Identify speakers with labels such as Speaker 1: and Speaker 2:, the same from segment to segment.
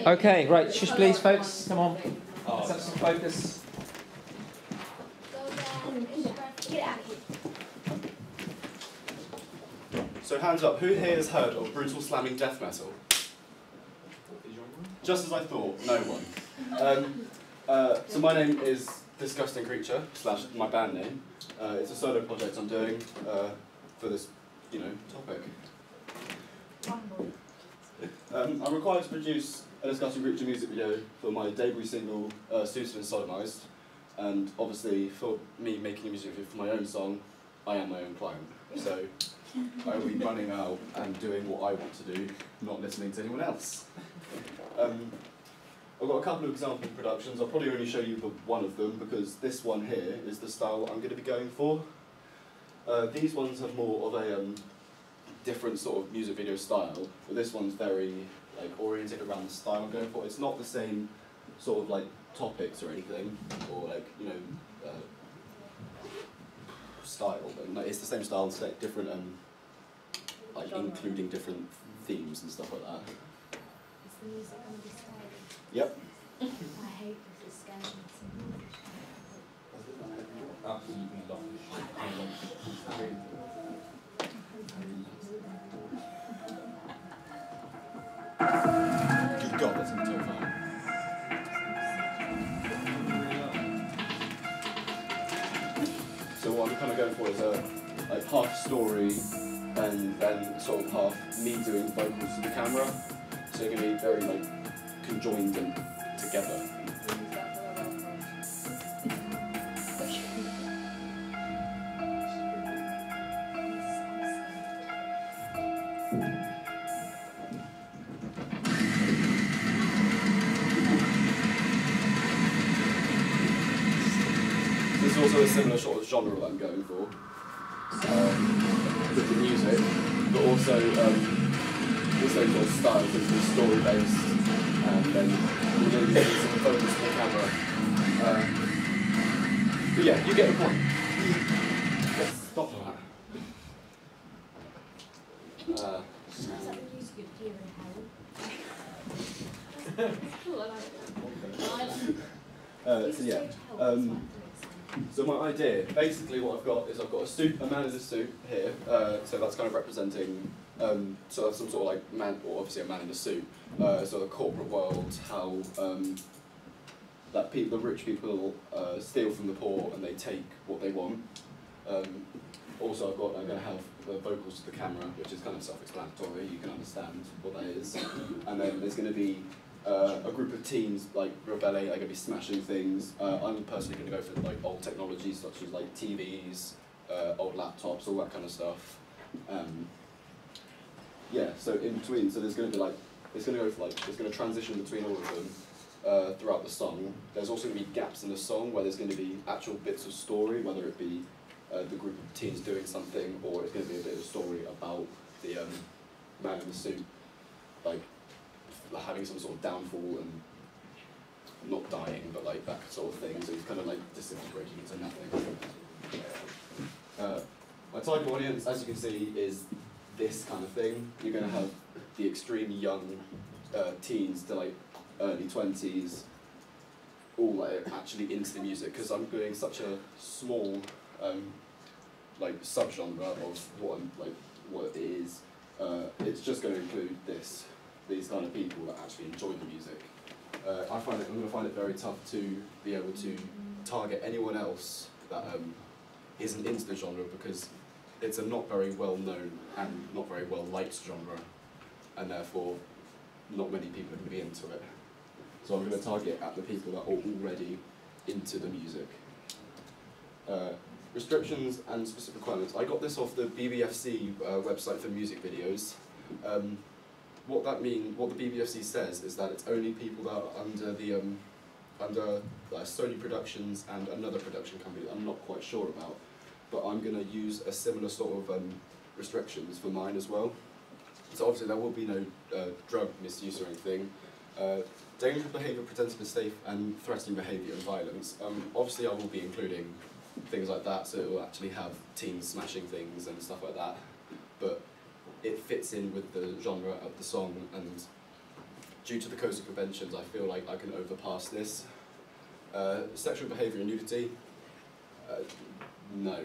Speaker 1: Okay, right, shush please folks, come on, let's have some focus.
Speaker 2: So hands up, who here has heard of brutal slamming death metal? Just as I thought, no one. So my name is Disgusting Creature, / my band name. It's a solo project I'm doing for this, topic. I'm required to produce a Disgusting Creature music video for my debut single, Suited and Sodomized, and obviously for me making a music video for my own song, I am my own client. So I will be running out and doing what I want to do, not listening to anyone else. I've got a couple of example productions. I'll probably only show you one of them because this one here is the style I'm going to be going for. These ones have more of a different sort of music video style, but this one's very oriented around the style I'm going for. It's not the same sort of topics or anything, or style, but it's the same style, it's different including different themes and stuff like that.
Speaker 3: Is the music going to be stylish?
Speaker 2: Yep.
Speaker 3: I hate this, it's scary.
Speaker 4: Absolutely love this.
Speaker 2: Good God, that's going to be terrifying. So what I'm kind of going for is a half story and then sort of half me doing vocals to the camera. So it's going to be very conjoined and together. There's also a similar sort of genre that I'm going for with the music, but also the same sort of style, which is story-based, and then we're going to be using some focus to the camera. But yeah, you get the point. Let's stop that.
Speaker 3: Sounds like the music of Deer in Hell. Cool, I like that.
Speaker 2: So yeah. So my idea, basically what I've got is I've got a man in a suit here, so that's kind of representing, so that's some sort of man, or obviously a man in a suit, so the corporate world, how the rich people steal from the poor and they take what they want. Also I'm going to have vocals to the camera, which is kind of self-explanatory, you can understand what that is. And then there's going to be a group of teens rebelling, they're going to be smashing things. I'm personally going to go for old technologies such as TVs, old laptops, all that kind of stuff. Yeah, so in between, so there's going to be it's going to go for it's going to transition between all of them throughout the song. There's also going to be gaps in the song where there's going to be actual bits of story, whether it be the group of teens doing something, or it's going to be a bit of a story about the man in the suit, having some sort of downfall and not dying, but that sort of thing. So he's kind of disintegrating into nothing. My target audience, as you can see, is this kind of thing. You're going to have the extremely young teens to early 20s, all actually into the music, because I'm doing such a small subgenre of what it is. It's just going to include these kind of people that actually enjoy the music. I'm going to find it very tough to be able to target anyone else that isn't into the genre, because it's a not very well known and not very well liked genre, and therefore not many people are going to be into it. So I'm going to target at the people that are already into the music. Restrictions and specific requirements. I got this off the BBFC website for music videos. What the BBFC says is that it's only people that are under Sony Productions and another production company that I'm not quite sure about, but I'm going to use a similar sort of restrictions for mine as well. So obviously there will be no drug misuse or anything. Dangerous behaviour, pretend to be safe, and threatening behaviour and violence. Obviously I will be including things like that, so it will actually have teens smashing things and stuff like that, but it fits in with the genre of the song, and due to the codes and conventions, I feel like I can overpass this. Sexual behaviour and nudity, no.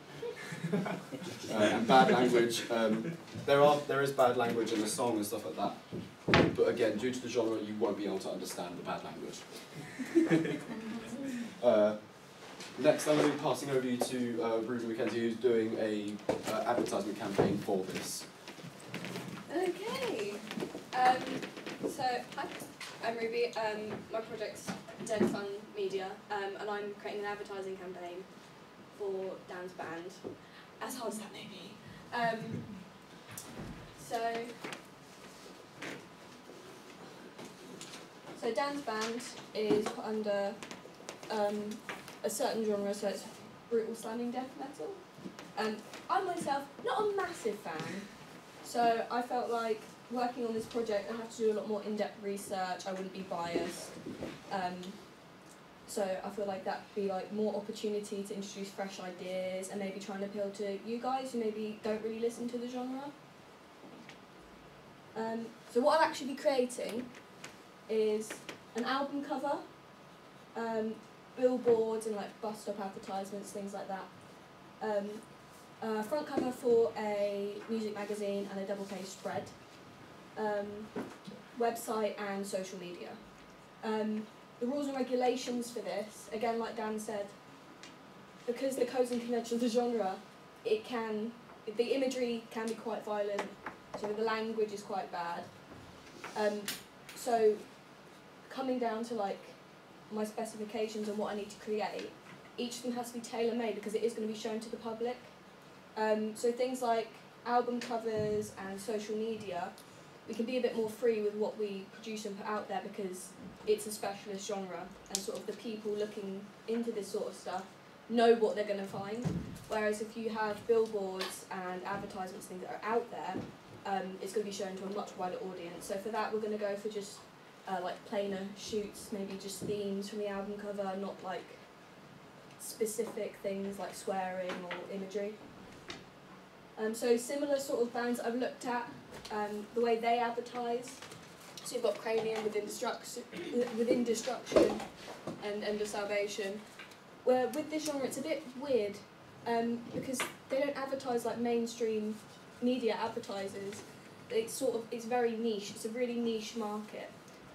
Speaker 2: And bad language, there is bad language in the song and stuff like that. But again, due to the genre, you won't be able to understand the bad language. Next, I'm going to be passing over you to Ruby McKenzie, who's doing a advertisement campaign for this.
Speaker 5: Okay. So, hi, I'm Ruby. My project's Dead Fun Media, and I'm creating an advertising campaign for Dan's band, as hard as that may be. So Dan's band is put under a certain genre, so it's brutal slamming death metal. I'm myself not a massive fan, so I felt like working on this project I'd have to do a lot more in-depth research, I wouldn't be biased. So I feel like that'd be like more opportunity to introduce fresh ideas and maybe try and appeal to you guys who maybe don't really listen to the genre. So what I'll actually be creating is an album cover, billboards and like bus stop advertisements, things like that. A front cover for a music magazine and a double-page spread. Website and social media. The rules and regulations for this, again like Dan said, because the codes and conventions of the genre, the imagery can be quite violent, so the language is quite bad. So coming down to like my specifications and what I need to create, each of them has to be tailor-made because it is going to be shown to the public. So things like album covers and social media, we can be a bit more free with what we produce and put out there because it's a specialist genre and sort of the people looking into this sort of stuff know what they're going to find. Whereas if you have billboards and advertisements, things that are out there, it's going to be shown to a much wider audience. So for that we're going to go for just like plainer shoots, maybe just themes from the album cover, not like specific things like swearing or imagery. So similar sort of bands I've looked at, the way they advertise. So you've got Cranium within Destruction and End of Salvation. Where with this genre it's a bit weird because they don't advertise like mainstream media advertisers. It's very niche. It's a really niche market.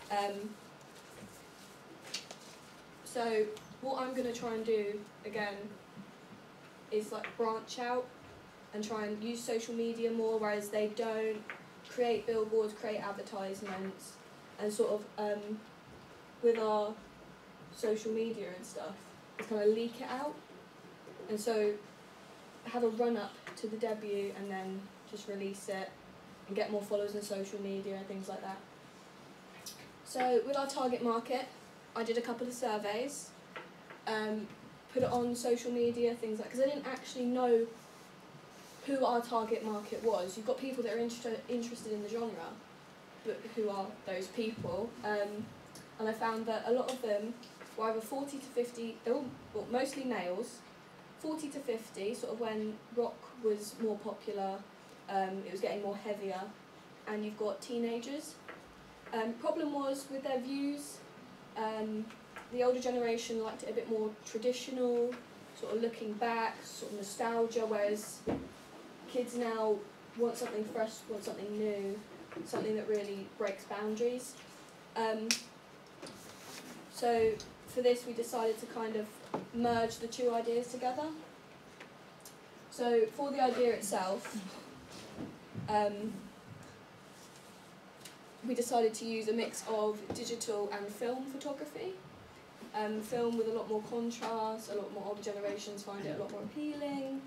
Speaker 5: So what I'm going to try and do again is like branch out and try and use social media more, whereas they don't. Create billboards, create advertisements, and sort of with our social media and stuff, it's kind of leak it out, and so have a run up to the debut and then just release it and get more followers on social media and things like that. So with our target market, I did a couple of surveys, put it on social media, things like, because I didn't actually know who our target market was. You've got people that are interested in the genre, but who are those people? And I found that a lot of them were either 40 to 50, they were mostly males, 40 to 50, sort of when rock was more popular, it was getting more heavier, and you've got teenagers. Problem was with their views, the older generation liked it a bit more traditional, sort of looking back, sort of nostalgia, whereas kids now want something fresh, want something new, something that really breaks boundaries. So for this we decided to kind of merge the two ideas together. So for the idea itself, we decided to use a mix of digital and film photography. Film with a lot more contrast, a lot more older generations find it a lot more appealing.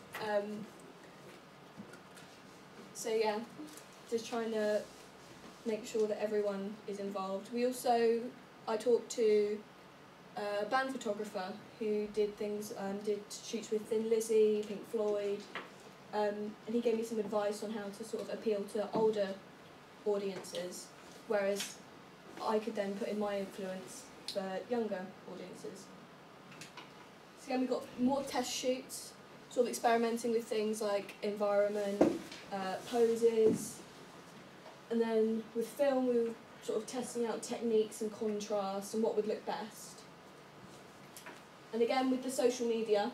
Speaker 5: So yeah, just trying to make sure that everyone is involved. I talked to a band photographer who did shoots with Thin Lizzy, Pink Floyd, and he gave me some advice on how to sort of appeal to older audiences, whereas I could then put in my influence for younger audiences. So again, we've got more test shoots, sort of experimenting with things like environment, poses, and then with film we sort of testing out techniques and contrast and what would look best. And again, with the social media,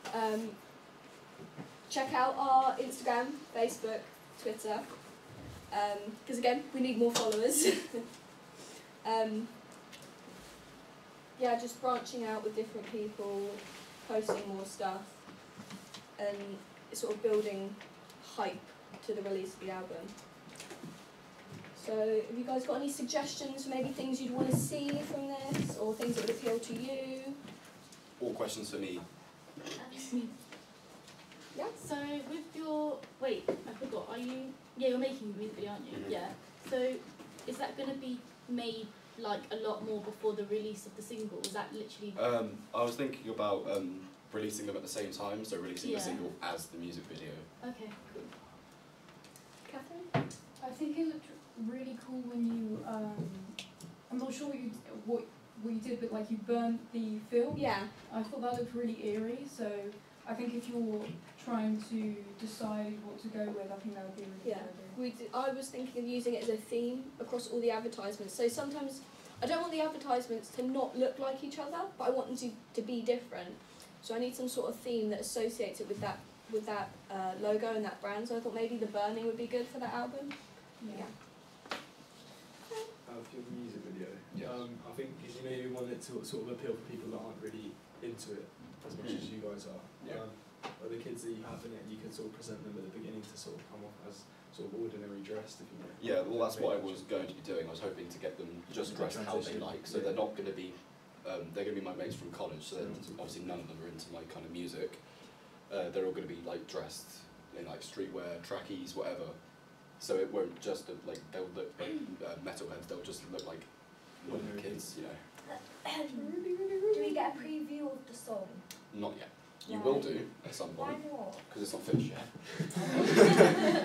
Speaker 5: check out our Instagram, Facebook, Twitter, because again, we need more followers. Yeah, just branching out with different people, posting more stuff, and sort of building hype to the release of the album. So, have you guys got any suggestions for maybe things you'd want to see from this, or things that would appeal to you?
Speaker 2: All questions for me.
Speaker 5: Yeah.
Speaker 3: So with your I forgot. Are you? Yeah, you're making a music video, aren't you?
Speaker 2: Mhm.
Speaker 3: Yeah. So is that going to be made like a lot more before the release of the single? Is that literally?
Speaker 2: I was thinking about releasing them at the same time, so releasing the
Speaker 3: Yeah.
Speaker 2: single as the music video.
Speaker 3: Okay, cool.
Speaker 5: Catherine?
Speaker 6: I think it looked really cool when you, I'm not sure what you did, but like you burnt the film.
Speaker 5: Yeah.
Speaker 6: I thought that looked really eerie, so I think if you're trying to decide what to go with, I think that would be a really
Speaker 5: Yeah.
Speaker 6: good idea.
Speaker 5: I was thinking of using it as a theme across all the advertisements. So sometimes I don't want the advertisements to not look like each other, but I want them to be different. So I need some sort of theme that associates it with that logo and that brand. So I thought maybe the burning would be good for that album.
Speaker 6: Yeah.
Speaker 7: For your music video,
Speaker 2: Yes.
Speaker 7: I think because you maybe want it to sort of appeal for people that aren't really into it as much as you guys are.
Speaker 2: Yeah.
Speaker 7: But the kids that you have in it, you can sort of present them at the beginning to sort of come off as sort of ordinary dressed, if you know.
Speaker 2: Yeah, well, that's what I was going to be doing. I was hoping to get them just dressed how they like, so they're not going to be. They're going to be my mates from college, so obviously none of them are into my kind of music. They're all going to be like dressed in like streetwear, trackies, whatever. So it won't just look like they'll look like metalheads. They'll just look like normal kids, you know.
Speaker 8: Do we get a preview of the song?
Speaker 2: Not yet. You will do at some
Speaker 8: Why
Speaker 2: point
Speaker 8: not?
Speaker 2: because it's not finished yet.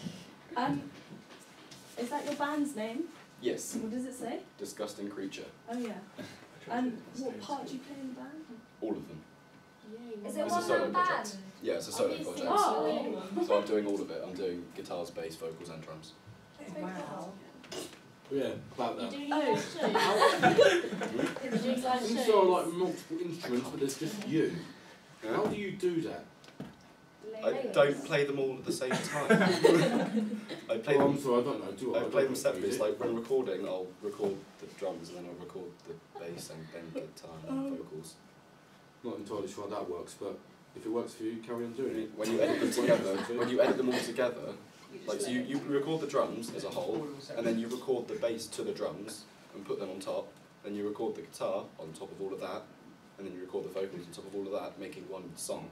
Speaker 9: Is that your band's name?
Speaker 2: Yes,
Speaker 9: What does it say?
Speaker 2: disgusting creature.
Speaker 9: Oh yeah. And what part do you play in the band?
Speaker 2: All of them.
Speaker 3: Yeah.
Speaker 8: Is it
Speaker 2: It's a
Speaker 8: one
Speaker 2: solo
Speaker 8: man
Speaker 2: project.
Speaker 8: band?
Speaker 2: Yeah, it's a solo project.
Speaker 9: Oh.
Speaker 2: So I'm doing all of it. I'm doing guitars, bass, vocals, and drums.
Speaker 9: Wow.
Speaker 10: Yeah, about
Speaker 3: You're
Speaker 10: that.
Speaker 3: doing
Speaker 9: Oh.
Speaker 3: live shows? You're doing live
Speaker 10: You
Speaker 3: shows?
Speaker 10: saw like multiple instruments, but there's just you. How do you do that?
Speaker 2: I don't play them all at the same time. I play
Speaker 10: Oh, I'm
Speaker 2: them.
Speaker 10: sorry, I don't know. Do I?
Speaker 2: I play them separately. It's like when recording, I'll record the drums and then I'll record the bass and then guitar and vocals.
Speaker 10: Not entirely sure how that works, but if it works for you, carry on doing it.
Speaker 2: When you edit them together, when you edit them all together, like so you record the drums as a whole, and then you record the bass to the drums and put them on top. Then you record the guitar on top of all of that, and then you record the vocals on top of all of that, making one song.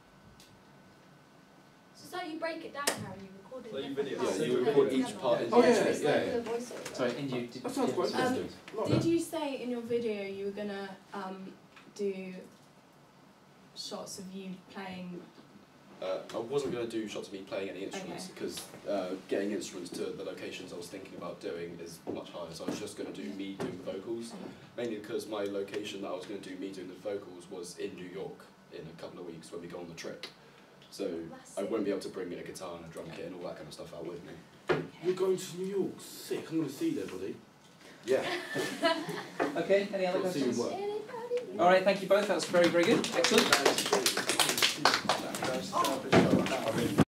Speaker 8: So you break it down how you record it.
Speaker 7: Like
Speaker 8: different
Speaker 7: videos.
Speaker 8: parts
Speaker 2: Yeah, you
Speaker 8: and
Speaker 2: record
Speaker 8: then
Speaker 2: each
Speaker 8: together.
Speaker 2: part
Speaker 10: Oh, yeah,
Speaker 8: It's like
Speaker 10: yeah.
Speaker 8: the voiceover.
Speaker 1: Sorry, Indy,
Speaker 10: That sounds quite interesting. Like
Speaker 9: Did
Speaker 10: that.
Speaker 9: you say in your video you were gonna do shots of you playing?
Speaker 2: I wasn't going to do shots of me playing any instruments
Speaker 9: Okay.
Speaker 2: because getting instruments to the locations I was thinking about doing is much higher. So I was just going to do me doing the vocals, mainly because my location that I was going to do me doing the vocals was in New York in a couple of weeks when we go on the trip. So I won't be able to bring in a guitar and a drum kit and all that kind of stuff out with me.
Speaker 10: You're going to New York. Sick. I'm going to see you there, buddy.
Speaker 2: Yeah.
Speaker 1: Okay, any other
Speaker 10: Got to see you
Speaker 1: questions?
Speaker 10: work.
Speaker 1: All right, thank you both. That's very, very good. Excellent.
Speaker 7: That was